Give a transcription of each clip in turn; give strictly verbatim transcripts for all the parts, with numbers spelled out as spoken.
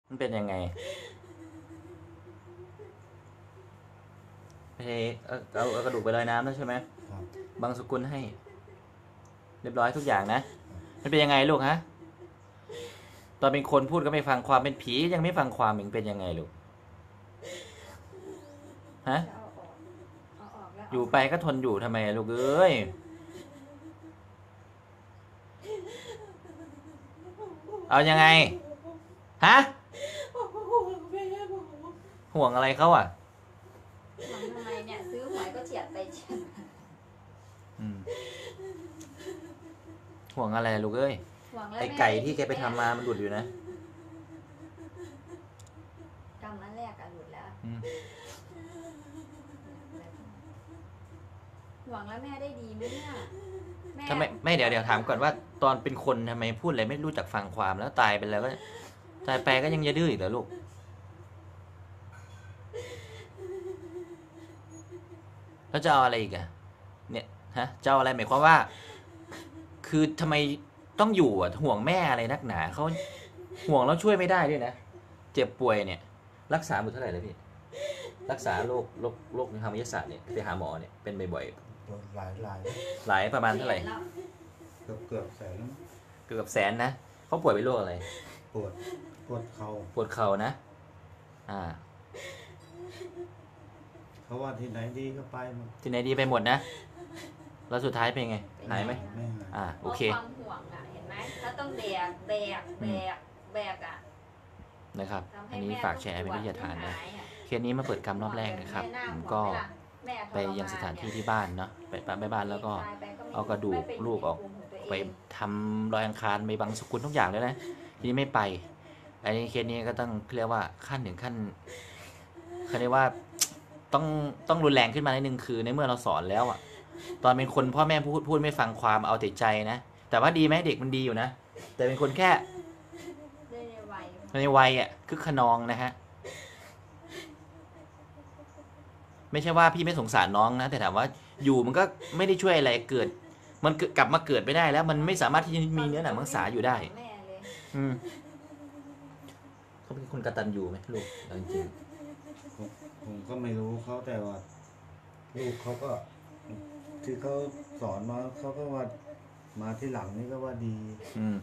มันเป็นยังไงไปเอาเอาเอากระดูกไปลอยน้ำแล้วใช่ไหมครับบางสกุลให้ เรียบร้อยทุกอย่างนะมันเป็นยังไงลูกฮะตอนเป็นคนพูดก็ไม่ฟังความเป็นผียังไม่ฟังความมันเป็นยังไงลูกฮะอยู่ไปก็ทนอยู่ทำไมลูกเอ้ยเอายังไงฮะห่วงอะไรเขาอ่ะห่วงทำไมเนี่ยซื้อหวยก็เฉียดไปเฉียดมาอืมห่วงอะไรลูกเอ้ยห่วงแล้วไอแม่ไก่ที่แกไปทำมามันหลุดอยู่นะกำมันแรกอะหลุดแล้วอืมห่วงแล้วแม่ได้ดีไหมเนี่ยแม่ถ้าไม่ไม่เดี๋ยวเดี๋ยวถามก่อนว่า ตอนเป็นคนทำไมพูดอะไรไม่รู้จักฟังความแล้วตายไปแล้วก็ตายไปก็ยังจะดื้ออีกเหรอลูกแล้วจะเอาอะไรอีกอะเนี่ยฮะจะเอาอะไรหมายความว่า คือทำไมต้องอยู่อ่ะห่วงแม่อะไรนักหนาเขาห่วงแล้วช่วยไม่ได้ด้วยนะเจ็บป่วยเนี่ย รักษาหมดเท่าไหร่เลยพี่รักษาโรคโรคโรคทางวิทยาศาสตร์เนี่ยไปหาหมอเนี่ยเป็นบ่อยโดนหลายหลายๆหลายประมาณเท่าไหร่เกือบเกือบแสนเกือบแสนนะเขาป่วยเป็นโรคอะไรปวดปวดเข่าปวดเข่านะ อ่าเขาว่าที่ไหนดีก็ไปหมดที่ไหนดีไปหมดนะ แล้วสุดท้ายเป็นไง หายไหมไม่หายอ่า โอเคพราะความห่วงอะเห็นไหมแล้วต้องแบกแบกแบกแบกอะนะครับทำให้อันนี้แม่ฝากแชร์เป็นวิทยาทานนะหายอะเคสนี้มาเปิดกรรมรอบแรกนะครับแน่าผมห่วก็หมล่ะแม่ทรมไปยังสถานที่ที่บ้านเนาะ ไปไปบ้านแล้วก็ตยไปไม่เอากระดูกไม่ไปลูกออกในภูมิของตัวเงไปทำรอยอังคารไปบางสกุลทุกอย่างเลยนะ ทีนี้ไม่ไป อันนี้เคสนี้ก็ต้องเรียกว่าขั้นถึงขั้นเขาเรียกว่าต้องต้องรุนแรงขึ้นมาในหนึ่งคือในเมื่อเราสอนแล้วอะตอนเป็นคนพ่อแม่พูดพูดไม่ฟังความเอาแต่ใจนะ แต่ว่าดีไหมเด็กมันดีอยู่นะ แต่เป็นคนแค่ได้ในวัยในวัยอะคึกขนองนะฮะ ไม่ใช่ว่าพี่ไม่สงสารน้องนะ แต่ถามว่าอยู่มันก็ไม่ได้ช่วยอะไรเกิด มันเกิดกลับมาเกิดไม่ได้แล้ว มันไม่สามารถที่จะมีเนื้อหนังมังสาอยู่ได้แม่เลยอืมเขาเป็นคนกตัญญูไหมลูกเอาจริงผมผมก็ไม่รู้เขาแต่ว่า ลูกเขาก็ ที่เขาสอนมาเขาก็ว่ามาที่หลังนี่ก็ว่าดีๆอืม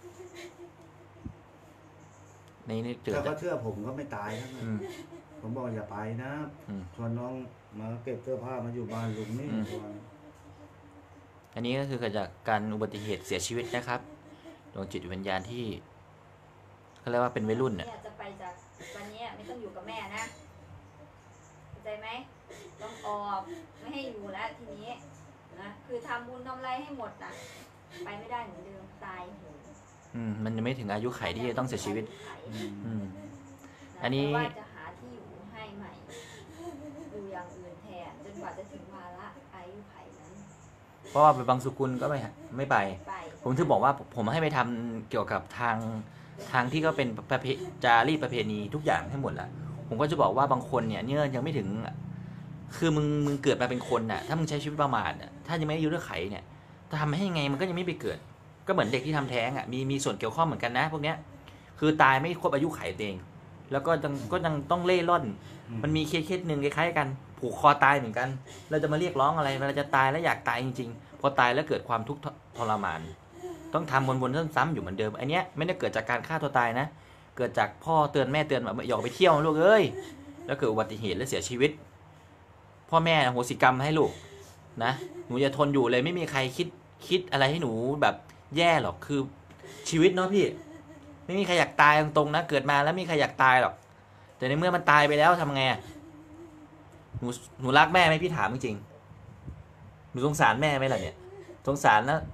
ในนี่เจอถ้าแต่เขาเชื่อผมก็ไม่ตายทั้งนั้อืนมผมบอกอย่าไปนะอืมชวนน้องมาเก็บเสื้อผ้ามาอยู่บ้านลุงนี่อืมก่อนอันนี้ก็คือเกิดจากการอุบัติเหตุเสียชีวิตนะครับดวงจิตวิญญาณที่เขาเรียกว่าเป็นวัยรุ่นเนี่เนี่ยยจะไปจากวันเนี้ยไม่ต้องอยู่กับแม่นะเข้าใจไหมต้องออกไม่ให้อยู่แล้วทีนี้นะคือทำบุญทำอะไรให้หมดนะไปไม่ได้เหมือนเดิมตายโหงอืมมันยังไม่ถึงอายุไขที่จะต้องเสียชีวิตอืมอืมะอันนี้แต่ว่าจะหาที่อยู่ให้ใหม่อยู่อย่างอื่นแทนจนกว่าจะถึงวาระอายุไขนั้นเพราะว่าไปบางสกุลก็ไม่ไม่ไปไปผมถึงบอกว่าผมให้ไปทำเกี่ยวกับทางทางที่ก็เป็นประเพจารีตประเพณีทุกอย่างให้หมดละผมก็จะบอกว่าบางคนเนี่ยเนี่ยยังไม่ถึง คือมึงมึงเกิดมาเป็นคนน่ะ ถ้ามึงใช้ชีวิตประมาทน่ะถ้ายังไม่อายุเลือไขเนี่ยจะทำให้ยังไงมันก็ยังไม่ไปเกิด ก็เหมือนเด็กที่ทำแท้งอ่ะมีมีส่วนเกี่ยวข้องเหมือนกันนะพวกเนี้ยคือตายไม่ครบอายุไขตัวเอง แล้วก็ยังก็ยังต้องเล่ร่อน มันมีเคสเคสหนึ่งคล้ายๆกันผูกคอตายเหมือนกัน เราจะมาเรียกร้องอะไรเราจะตายแล้วอยากตายจริงๆพอตายแล้วเกิดความทุกข์ทรมาน ต้องทำวนๆซ้ำๆอยู่เหมือนเดิมอันเนี้ยไม่ได้เกิดจากการฆ่าตัวตายนะ เกิดจากพ่อเตือนแม่เตือนแบบอย่าออกไปเที่ยวนะลูกเอ้ยแล้วเกิดอุบัติเหตุและเสียชีวิต พ่อแม่อโหสิกรรมให้ลูกนะหนูอย่าทนอยู่เลยไม่มีใครคิดคิดอะไรให้หนูแบบแย่หรอกคือชีวิตเนาะพี่ ไม่มีใครอยากตายตรงๆนะเกิดมาแล้วไม่มีใครอยากตายหรอกแต่ในเมื่อมันตายไปแล้วทำไงอะหนูหนูรักแม่ไหมพี่ถามจริงๆหนูสงสารแม่ไหมล่ะเนี่ยสงสารแล้ว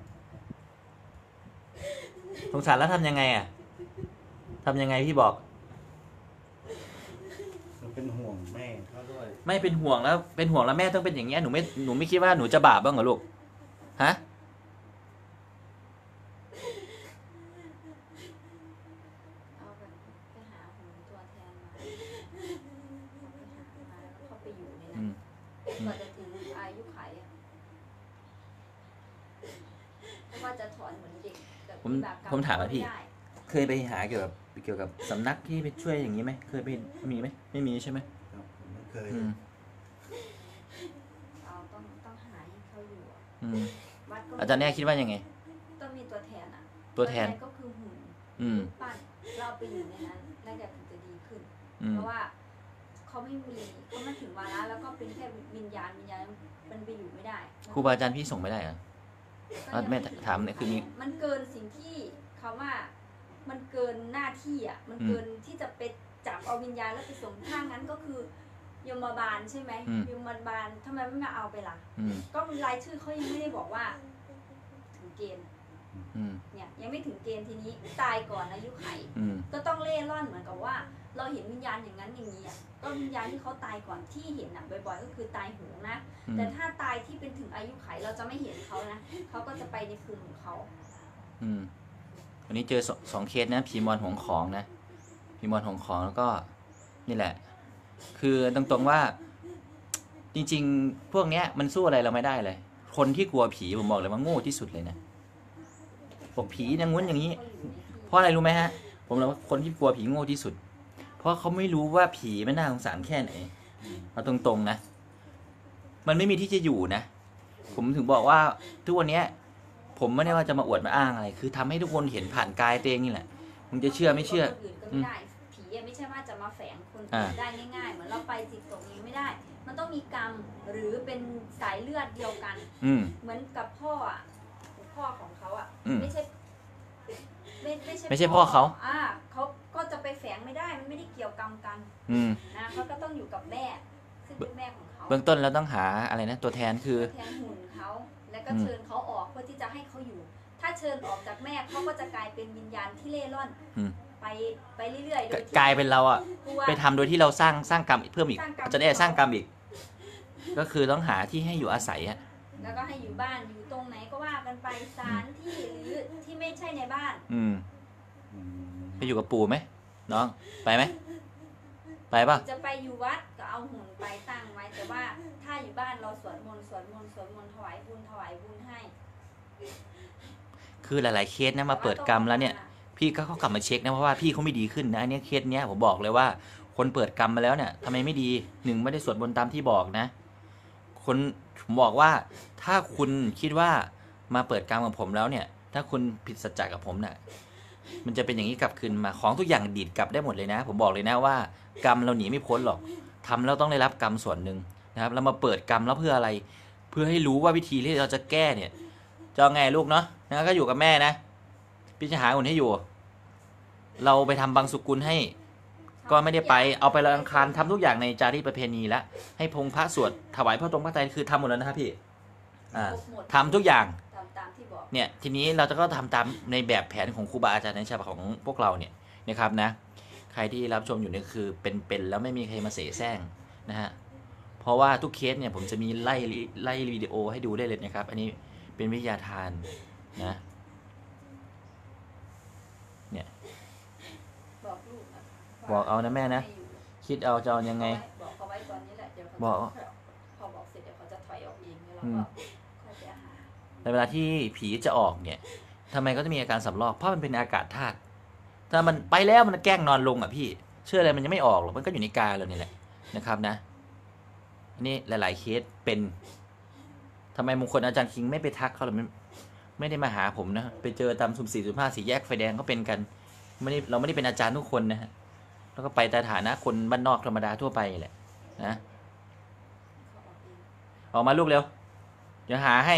สงสารแล้วทำยังไงอะทำยังไงพี่บอกมันเป็นห่วงแม่เขาด้วยไม่เป็นห่วงแล้วเป็นห่วงแล้วแม่ต้องเป็นอย่างเงี้ยหนูไม่หนูไม่คิดว่าหนูจะบาปบ้างเหรอลูกฮะเอาแบบไปหาหุ่นตัวแทนมาไปหามาแล้วเข้าไปอยู่ในอืนั้นมกว่าจะถึงอายุไขอะเพราะว่าจะถอนเหมือนเด็กแต่ผมแบบเก่ผมถามว่าพี่ไได้เคยไปหาเกี่ยวกับเกี่ยวกับสำนักที่ไปช่วยอย่างนี้ไหมเคยไปมีไหมไม่มีใช่ไหมครับผมไม่เคยอืมเราต้องต้องหาให้เขาอยู่อะอืมวัดก็อาจารย์แน่คิดว่ายังไงต้องมีตัวแทนอ่ะตัวแทนก็คือหุ่นอืมปั้นเราไปอยู่ในนั้นแล้วเดี๋ยวถึงจะดีขึ้นอืมเพราะว่าเขาไม่มีเขามาถึงวาระแล้วก็เป็นแค่วิญญาณวิญญาณมันไปอยู่ไม่ได้ครูบาอาจารย์พี่ส่งไม่ได้เหรอก็อ่ะยังแม่ถามเนี่ยคือมีมันเกินสิ่งที่เขาว่ามันเกินหน้าที่อ่ะมันเกินที่จะไปจับเอาวิญญาณแล้วไปส่งถ้างั้นก็คือยมบาลใช่ไหมอืมยมบาลทำไมไม่มาเอาไปล่ะอืมก็รายชื่อเขายังไม่ได้บอกว่า ถึงเกณฑ์อืมเนี่ยยังไม่ถึงเกณฑ์ทีนี้ตายก่อนอายุไขอืมก็ต้องเล่ร่อนเหมือนกับว่า เราเห็นวิญญาณอย่างนั้นอย่างนี้อ่ะก็วิญญาณที่เขาตายก่อนที่เห็นอ่ะบ่อยๆก็คือตายโหงนะอืมแต่ถ้าตายที่เป็นถึงอายุไขเราจะไม่เห็นเขานะเขาก็จะไปในภูมิของเขาอืมวันนี้เจอสสองเคสนะผีมอนหวงของนะผีมอนหวงของแล้วก็นี่แหละ คือตรงๆว่า จริงๆ พวกเนี้ยมันสู้อะไรเราไม่ได้เลย คนที่กลัวผีผมบอกเลยว่าโง่ที่สุดเลยนะบอกผีอย่างงู้นอย่างนี้ เพราะอะไรรู้ไหมฮะ ผมเลยว่าคนที่กลัวผีโง่ที่สุด เพราะเขาไม่รู้ว่าผีมันน่าสงสารแค่ไหนเอาตรงๆนะ มันไม่มีที่จะอยู่นะ ผมถึงบอกว่าทุกวันเนี้ย ผมไม่ได้ว่าจะมาอวดมาอ้างอะไร คือทำให้ทุกคนเห็นผ่านกายตัวเองนี่แหละ มึงจะเชื่อไม่เชื่อคนอื่นก็ไม่ได้ผีอะไม่ใช่ว่าจะมาแฝงคนอื่นอ่าได้ง่ายๆ เหมือนเราไปจิตตกนี้ไม่ได้ มันต้องมีกรรมหรือเป็นสายเลือดเดียวกันอืมเหมือนกับพ่ออ่ะพ่อของเขาอ่ะอืมไม่ใช่ไม่ไม่ใช่ไม่ใช่พ่อเขาอ่าเขาก็จะไปแฝงไม่ได้ มันไม่ได้เกี่ยวกรรมกันอืมนะเขาก็ต้องอยู่กับแม่ซึ่งเป็นแม่ของเขาเบื้องต้นเราต้องหาอะไรนะ ตัวแทนคือแทนหุ่นเขาแล้วก็อืมเชิญเขาออกเพื่อที่จะให้เขาอยู่ ถ้าเชิญออกจากแม่เขาก็จะกลายเป็นวิญญาณที่เล่ร่อนอืมไปไปเรื่อยๆโดยที่กลายเป็นเราอะกลัวไปทำโดยที่เราสร้างสร้างกรรมเพิ่มอีกสร้างกรรมจะได้สร้างกรรมอีก ก็คือต้องหาที่ให้อยู่อาศัยอะแล้วก็ให้อยู่บ้านอยู่ตรงไหนก็ว่ากันไปศาลที่หรือที่ไม่ใช่ในบ้านอืมอืมไปอยู่กับปู่ไหมน้อง ไปไหม ไปป่ะจะไปอยู่วัดก็เอาหุ่นไปตั้งไว้ แต่ว่าถ้าอยู่บ้านเราสวดมนต์สวดมนต์สวดมนต์ถวายบุญถวายบุญให้คือหลาย ๆ เคสนะมาเปิดกรรมแล้วเนี่ย พี่ก็เขากลับมาเช็คนะเพราะว่าพี่เขาไม่ดีขึ้นนะอันเนี้ยเคสเนี้ยผมบอกเลยว่า คนเปิดกรรมมาแล้วเนี่ยทำไมไม่ดีหนึ่งไม่ได้สวดบนต์ตามที่บอกนะ คนผมบอกว่าถ้าคุณคิดว่ามาเปิดกรรมกับผมแล้วเนี่ย ถ้าคุณผิดสัจจะกับผมเนี่ยมันจะเป็นอย่างนี้กลับคืนมาของทุกอย่างดีดกลับได้หมดเลยนะ ผมบอกเลยนะว่ากรรมเราหนีไม่พ้นหรอกทำแล้วต้องได้รับกรรมส่วนหนึ่งนะครับเรามาเปิดกรรมแล้วเพื่ออะไร เพื่อให้รู้ว่าวิธีที่เราจะแก้เนี่ยจะเอาไงลูกเนาะนะก็อยู่กับแม่นะพี่จะหาคนให้อยู่ เราไปทำบางสุกุลให้ ก็ไม่ได้ไปเอาไปลอยอังคารทำทุกอย่างในจารีตประเพณีแล้วให้พงพระสวดถวายพระตรงพระไตรคือทำหมดแล้วนะครับพี่อ่าครบหมดทำทุกอย่างตามตามที่บอกเนี่ยทีนี้เราจะก็ทำตามในแบบแผนของครูบาอาจารย์ในฉบับของพวกเราเนี่ยนะครับนะ ใครที่รับชมอยู่เนี่ยคือเป็นๆแล้วไม่มีใครมาเสแสร้งนะฮะเพราะว่าทุกเคสเนี่ยผมจะมีไล่ไล่วิดีโอให้ดูได้เลยนะครับ อันนี้เป็นวิทยาทานนะเนี่ยบอกลูกนะบอกเอานะแม่นะให้อยู่คิดเอาจะเอายังไงบอกเขาไว้ตอนนี้แหละเดี๋ยวเขาบอกจะพอบอกเสร็จเดี๋ยวเขาจะถอยออกเองแล้วเราอืมก็ค่อยไปหาในเวลาที่ผีจะออกเนี่ยทำไมก็จะมีอาการสำรอกเพราะมันเป็นอากาศธาตุถ้ามันไปแล้วมันแกล้งนอนลงอ่ะพี่เชื่ออะไรมันยังไม่ออกหรอกมันก็อยู่ในกายเราเนี่ยแหละนะครับนะอันนี้หลาย ๆ เคสเป็นทำไมมงคลอาจารย์คิงไม่ไปทักเขาหรือไม่ไม่ได้มาหาผมนะไปเจอตามสุ่มสี่สุ่มห้าสี่แยกไฟแดงก็เป็นกันไม่ได้เราไม่ได้เป็นอาจารย์ทุกคนนะฮะแล้วก็ไปแต่ฐานะคนบ้านนอกธรรมดาทั่วไปแหละนะเขาออกเองออกมาลูกเร็วเดี๋ยวหาให้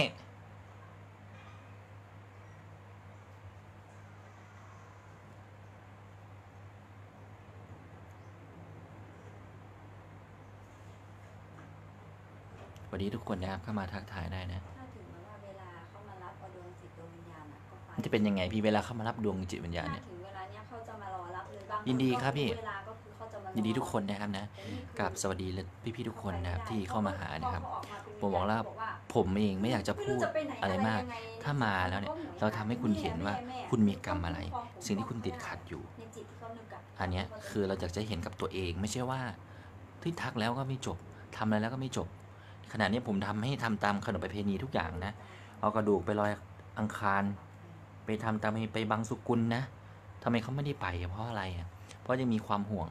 สวัสดีทุกคนนะครับเข้ามาทักทายได้นะถ้าถึงแม้ว่าเวลาเขามารับเอาดวงจิตดวงวิญญาณน่ะก็ไปมันจะเป็นยังไงพี่เวลาเข้ามารับดวงจิตวิญญาณถ้าเนี่ยถึงเวลาเนี้ยเขาจะมารอรับเลยบางนยินดีครับพี่เวลาก็คือเขาจะมารอยินดีทุกคนนะครับนะแต่นี่คือกับสวัสดีและพี่ๆทุกคนนะครับที่เข้ามาหานะครับพอเขาออกมาเป็นผมบอกแล้วบอกว่าผมเองไม่อยากจะไม่พูรู้ดจะไปหนอะไรมากยังไงถ้ามาแล้วเนี่ยเราทำให้คุณเห็นว่าคุณมีกรรมอะไร สิ่งที่คุณติดขัดอยู่ในจิตที่เขานึกอะอันเนี้ยคือเราอยากจะเห็นกับตัวเองไม่ใช่ว่าที่ทักแล้วก็ไม่จบทำอะไรแล้วก็ไม่จบขณะนี้ผมทำให้ทำตามขนบประเพณีทุกอย่างนะเอากระดูกไปลอยอังคาร ไปทำตามไปบังสุกุลนะทำไมเขาไม่ได้ไปอะเพราะอะไรอะเพราะยังมีความห่วง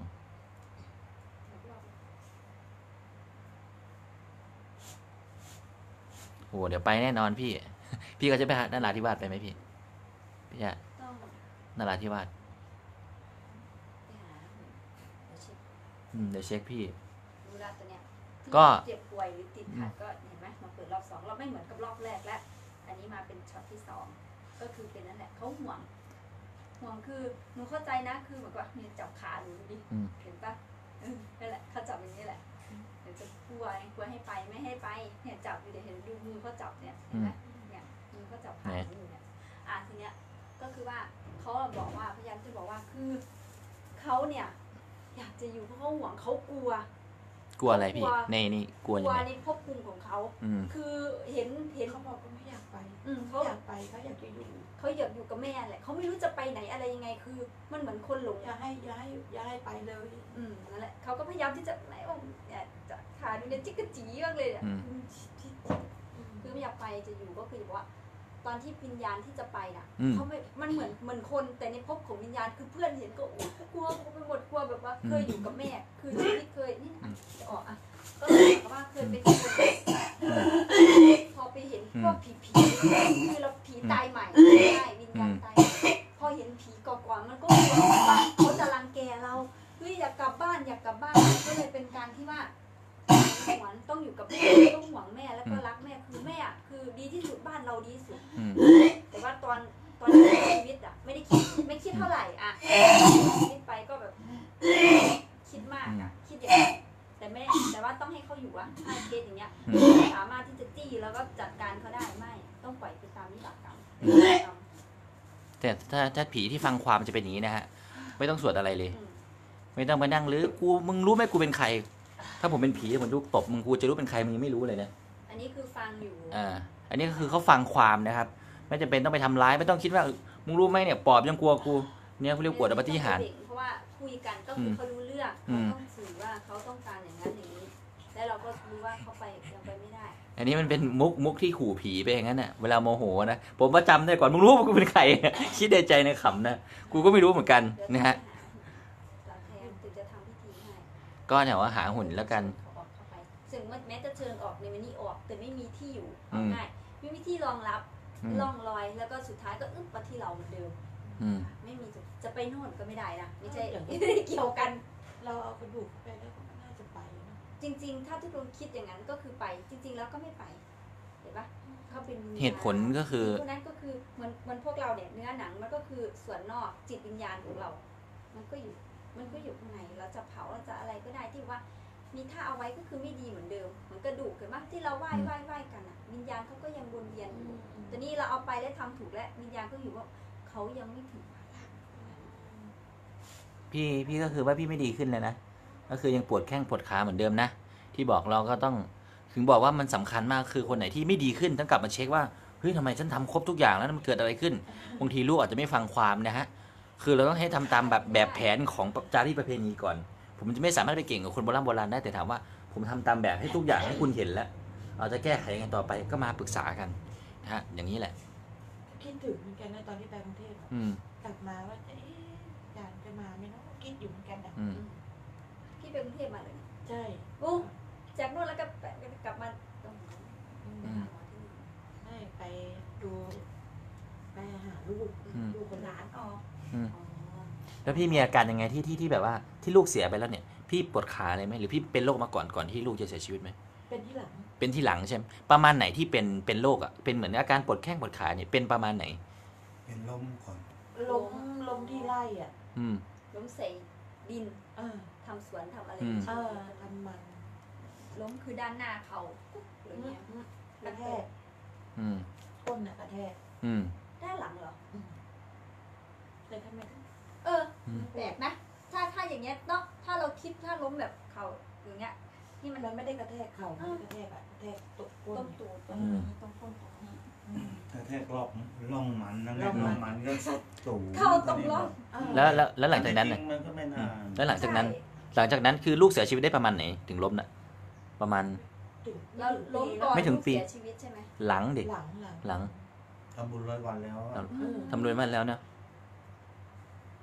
โอ้เดี๋ยวไปแน่นอนพี่ พี่ก็จะไปหานราธิวาสไปไหมพี่พี่จะต้องนราธิวาสไปหาเดี๋ยวเช็คอืมเดี๋ยวเช็คพี่ดูแลตัวเนี้ยก็เจ็บป่วยหรือติดขัดก็เห็นไหมมาเปิดรอบสองเราไม่เหมือนกับรอบแรกแล้วอันนี้มาเป็นช็อตที่สองก็คือเป็นนั่นแหละเขาห่วงห่วงคือหนูเข้าใจนะคือเหมือนกับเนี่ยจับขาหนูดิอืมเห็นปะเออนั่นแหละเขาจับอย่างนี้แหละเดี๋ยวจะกลัวกลัวให้ไปไม่ให้ไปเนี่ยจับอยู่เดี๋ยวเห็นดูมือเขาจับเนี่ยเห็นไหมเนี่ยมือเขาจับขาหนูอยู่เนี่ยอ่ะทีเนี้ยก็คือว่าเขาบอกว่าพยายามจะบอกว่าคือเขาเนี่ยอยากจะอยู่เพราะเขาห่วงเขากลัวกลัวอะไรพี่กลัวในนี่กลัวกยัลังวไงในภพภูมิของเขาอืมคือเห็นเห็นเขาบอกก็ไม่อยากไปอืมเขาเขาอยากไปเขาอยากจะอยู่เขาอยากอยู่กับแม่แหละเขาไม่รู้จะไปไหนอะไรยังไงคือ มันเหมือนคนหลงอย่าให้อย่าให้อย่าให้ไปเลยอืมนั่นแหละเขาก็พยายามที่จะไหนว่าเนี่ยจะขาดูเนี่ยจิกกะจีมากเลยเนี่ยอืมคือไม่อยากไปจะอยู่ก็คือบอกว่า ตอนที่วิญญาณที่จะไปน่ะอืมเขาไม่มันเหมือนเหมือนคนแต่ในภพของวิญญาณคือเพื่อนเห็นก็โอ้กลัวกลัวไปหมดกลัวแบบว่าเคยอยู่กับแม่ คือชีวิตเคยนี่อ่ะจะออกอ่ะก็เลยบอกว่าเคยเป็นคนพอไปเห็นพวกผีผีๆคือเราผีตายใหม่ใช่วิญญาณตายใหม่พอเห็นผีก่อนๆมันก็กลัวว่าเขาจะรังแกเราเฮ้ยอยากกลับบ้านอยากกลับบ้านก็เลยเป็นการที่ว่าหวงต้องอยู่กับแม่ต้องห่วงแม่แล้วก็รักแม่คือแม่อะคือดีที่สุดบ้านเราดีที่สุดอืมแต่ว่าตอนตอนที่ชีวิตอ่ะไม่ได้คิดไม่คิดเท่าไหร่อ่ะชีวิตไปก็แบบคิดมากอ่ะคิดอย่างนั้นแต่ไม่แต่ว่าต้องให้เขาอยู่อ่ะถ้าเคสอย่างเงี้ยอืมไม่สามารถที่จะจี้แล้วก็จัดการเขาได้ไม่ต้องปล่อยไปตามนิบากกรรมแต่ถ้าถ้าผีที่ฟังความจะเป็นอย่างนี้นะฮะ ไม่ต้องสวดอะไรเลยอืมไม่ต้องมานั่งหรือกูมึงรู้ไหมกูเป็นใคร ถ้าผมเป็นผีผมลูกตบมึงกูจะรู้เป็นใครมึงยังไม่รู้เลยนะอันนี้คือฟังอยู่อ่า อันนี้ก็คือเขาฟังความนะครับ ไม่จำเป็นต้องไปทำร้ายไม่ต้องคิดว่าเออมึงรู้ไหมเนี่ยปอบยังกลัวกูเนี่ยเขาเรียกปวดอปฏิหารเพราะว่าคุยกันก็คือเขารู้เรื่องอืเขามต้องสื่อว่าเขาต้องการอย่างนั้นอย่างนี้แล้วเราก็รู้ว่าเขาไปยังไปไม่ได้อันนี้มันเป็นมุกมุกที่ขู่ผีไปอย่างนั้นน่ะเวลาโมโหนะผมประจำได้ก่อนมึงรู้ว่ากูเป็นใคร คิดในใจในขำนะกูก็ไม่รู้เหมือนกันนะฮะตาแทนถึงจะทำพิธีให้ก็เนี่ยว่าหาหุ่นแล้วกันเขาออกเข้าไปซึ่งแม้จะเชิญออกในวันนี้ออก แต่ไม่มีที่อยู่อืเอามง่ายไม่มีที่รองรับอืมล่องลอยแล้วก็สุดท้ายก็อึ๊บมาที่เราเหมือนเดิมอืมไม่มีจะจะไปโน่นก็ไม่ได้นะไม่ใช่ไม่ได้เกี่ยวกันเราเอากระดูกไปแล้วก็น่าจะไปนะจริง ๆ ถ้าทุกคนคิดอย่างนั้นก็คือไป จริง ๆ แล้วก็ไม่ไปเห็นปะเขาเป็นวิญญาณเหตุผลก็คือพวกนั้นก็คือเหมือนเหมือนพวกเราเนี่ยเนื้อหนังมันก็คือส่วนนอกจิตวิญญาณของเรา มันก็อยู่มันก็อยู่ข้างในเราจะเผาเราจะอะไรก็ได้ที่ว่า มีท่าเอาไว้ก็คือไม่ดีเหมือนเดิมเหมือนกระดูกเห็นปะที่เราไหว้ไหว้ไหว้กันอ่ะวิญญาณเขาก็ยังวนเวียนอยู่แต่นี่เราเอาไปแล้วทำถูกแล้ววิญญาณก็อยู่ว่าเขายังไม่ถึงพี่พี่ก็คือว่าพี่ไม่ดีขึ้นเลยนะก็คือยังปวดแข้งปวดขาเหมือนเดิมนะที่บอกเราก็ต้องถึงบอกว่ามันสำคัญมากคือคนไหนที่ไม่ดีขึ้นต้องกลับมาเช็คว่าเฮ้ยทำไมฉันทำครบทุกอย่างแล้วมันเกิดอะไรขึ้นบางทีลูกอาจจะไม่ฟังความนะฮะคือเราต้องให้ทำตามแบบแบบแผนของจารีตประเพณีก่อน ผมจะไม่สามารถไปเก่งกับคนโบราณโบราณได้แต่ถามว่าผมทำตามแบบให้ทุกอย่างให้คุณเห็นแล้วเราจะแก้ไขยังไงต่อไปก็มาปรึกษากันนะฮะอย่างนี้แหละคิดถึงเหมือนกันนะตอนที่ไปกรุงเทพอะอืมกลับมาว่าเอ๊ะอยากจะมาไหมเนาะคิดอยู่เหมือนกันอ่ะอืมพี่ไปกรุงเทพมาเลยใช่โอ้จากนู่นแล้วก็กลับมาตรงนี้อืมอืมไม่ไปดูไปหาลูกอืมลูกคนหลานอ๋ออืมอ๋อแล้วพี่มีอาการยังไงที่ที่ที่แบบว่าที่ลูกเสียไปแล้วเนี่ยพี่ปวดขาอะไรไหมหรือพี่เป็นโรคมาก่อนก่อนที่ลูกจะเสียชีวิตไหมเป็นที่หลังเป็นที่หลังใช่ไหมประมาณไหนที่เป็นเป็นโรคอ่ะเป็นเหมือนอาการปวดแข้งปวดขาเนี่ยเป็นประมาณไหนเป็นลมก่อนล้มล้มที่ไร่อ่ะอืมล้มใส่ดินเออทำสวนทำอะไรอืมเออทำมันล้มคือด้านหน้าเขาปุ๊บอะไรเงี้ยกระแทกอืมก้นน่ะกระแทกอืมด้านหลังเหรอเลยทำไมเอออืมแปลกนะ ถ้าถ้าอย่างเงี้ยเนาะถ้าเราคิดถ้าล้มแบบเขาอย่างเงี้ยที่มันมันไม่ได้กระแทกเข่าไม่ได้กระแทกอะกระแทกตกก้นต้มตูดตรงนี้ตรงก้นตรงนี้อืมถ้าแทกรอบล่องมันนั่นแหร่ละองมันล่องมันก็สูงเข้าตรงร่องเออแล้วแล้วแล้วหลังจากนั้นจน่ะริงๆมันก็ไม่นานแล้วหลังจากนั้น หลังจากนั้นคือลูกเสียชีวิตได้ประมาณไหนถึงล้มน่ะ ประมาณถึงแล้วล้มก่อนไม่ถึงปีลูกเสียชีวิตใช่ไหมหลังเด็กหลังหลังหลังทำบุญร้อยวันแล้วอะเออทำรวยมาแล้วเนาะ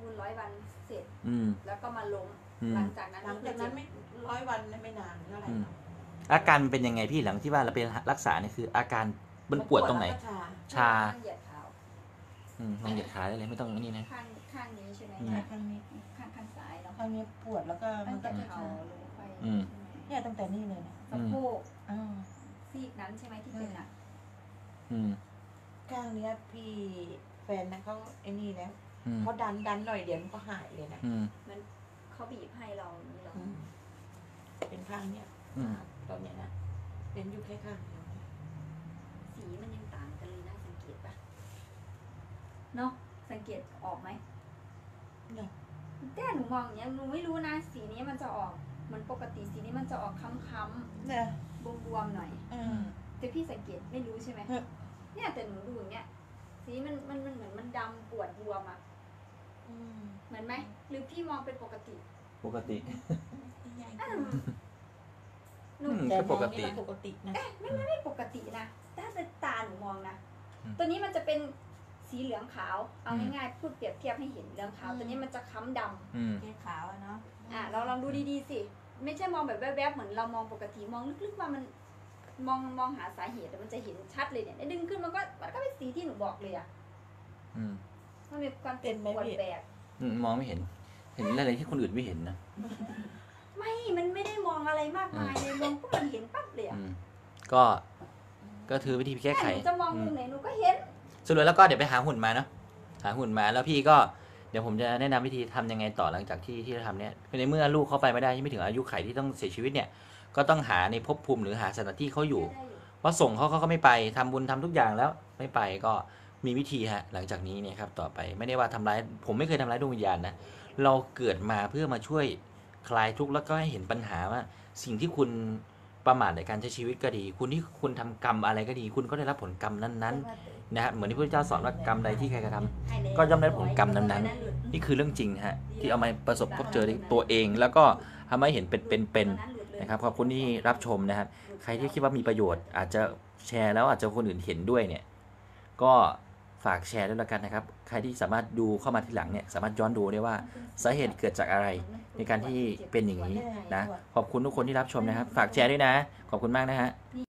บุญร้อยวันเสร็จอืมแล้วก็มาล้มอืมหลังจากนั้นหลังจากนั้นไม่ร้อยวันไม่นานเท่าไหร่อืมหรอกอาการมันเป็นยังไงพี่หลังที่ว่าเราไปรักษาเนี่ยคือ อาการมันปวดตรงไหนแล้วก็ชาชาข้างเหยียดเท้าอืมลองเหยียดขาได้เลยไม่ต้องนี่นะข้างข้างนี้ใช่ไหมอืมเนี่ยข้างนี้ข้างข้างซ้ายเนาะข้างนี้ปวดแล้วก็มัตั้นงก็แต่จะเข่าชาลงไปอืมใช่ไหมเนี่ยตั้งแต่นี่เลยเนี่ยสะโพกอ่าซีกนั้นใช่ไหมที่เป็นอ่ะอืมข้างเนี้ยพี่แฟนนะเขาไอ้นี่แล้วอืมเขาดันดันหน่อยเดี๋ยวมันก็หายเลยนะอืมมันเขาบีบให้เราอย่างนี้เหรออืมเป็นข้างเนี้ยอืมตอนเนี้ยนะเป็นอยู่แค่ข้างเดียวสีมันยังต่างกันเลยนะสังเกตปะเนาะสังเกตออกไหมเนี่ยแต่หนูมองอย่างเงี้ยหนูไม่รู้นะสีนี้มันจะออกเหมือนปกติสีนี้มันจะออกค้ำเนี่ยๆบวมๆหน่อยอืมแต่พี่สังเกตไม่รู้ใช่ไหมเออเนี่ยแต่หนูดูอย่างเงี้ยสีมันมันมันเหมือนมันดำปวดบวมอ่ะอืมเหมือนไหมหรือพี่มองเป็นปกติปกติใหญ่อ้าวหนูอืมแต่ก็มปองกนี่ติมันปกตินะไม่ปกตินะถ้าเป็นตาหนูมองนะอืมตัวนี้มันจะเป็นสีเหลืองขาวเอาอืมง่ายๆพูดเปรียบเทียบให้เห็นเหลืองขาวตัวนี้มันจะค้ำดำอืมแค่ขาวอะเนาะอ่ะเราลองดูดีๆสิ ไม่ใช่มองแบบแวบๆเหมือนเรามองปกติมองลึกๆว่ามันมองมองหาสาเหตุแต่มันจะเห็นชัดเลยเนี่ยดึงขึ้นมันก็มันก็เป็นสีที่หนูบอกเลยอ่ะอืมมันมีความเจ็บปวดแบกอืมมองไม่เห็น เห็นอะไรที่คนอื่นไม่เห็นนะไม่ มันไม่ได้มองอะไรมากมายเลยมองปุ๊บมันเห็นปั๊บเลยอือ่ะม ก็ ก็คือวิธีแก้ไขหนูจะมองอืมุมมไหนหนูก็เห็นสรุปแล้วก็เดี๋ยวไปหาหุ่นมาเนาะ หาหุ่นมาแล้วพี่ก็เดี๋ยวผมจะแนะนำวิธีทำยังไงต่อหลังจากที่ที่เราทำเนี่ยในเมื่อลูกเขาไปไม่ได้ไม่ถึงอายุไขที่ต้องเสียชีวิตเนี่ย ก็ต้องหาในภพภูมิหรือหาสถานที่เขาอยู่ได้อยู่เพราะส่งเขาเขาก็ไม่ไปทำบุญทำทุกอย่างแล้วไม่ไปก็มีวิธีฮะหลังจากนี้เนี่ยครับต่อไปไม่ได้ว่าทำร้ายผมไม่เคยทำร้ายดวงวิญญาณนะเราเกิดมาเพื่อมาช่วยคลายทุกข์แล้วก็ให้เห็นปัญหาว่า สิ่งที่คุณประมาทในการใช้ชีวิตก็ดี คุณที่คุณทำกรรมอะไรก็ดี คุณก็ได้รับผลกรรมนั้นๆนะฮะเหมือนที่พระพุทธเจ้าสอนว่ากรรมใดที่ใครกระทำ ก็ย่อมได้ผลกรรมนั้นๆ นี่คือเรื่องจริงฮะที่เอามาประสบพบเจอในตัวเอง แล้วก็ทำให้เห็นเป็นเป็นเป็นนะครับขอบคุณที่รับชมนะครับ ใครที่คิดว่ามีประโยชน์อาจจะแชร์แล้วอาจจะคนอื่นเห็นด้วยเนี่ยก็ฝากแชร์ด้วยแล้วกันนะครับ ใครที่สามารถดูเข้ามาทีหลังเนี่ยสามารถย้อนดูได้ว่าสาเหตุเกิดจากอะไรในการที่เป็นอย่างนี้นะขอบคุณทุกคนที่รับชมนะครับ ฝากแชร์ด้วยนะ ขอบคุณมากนะฮะ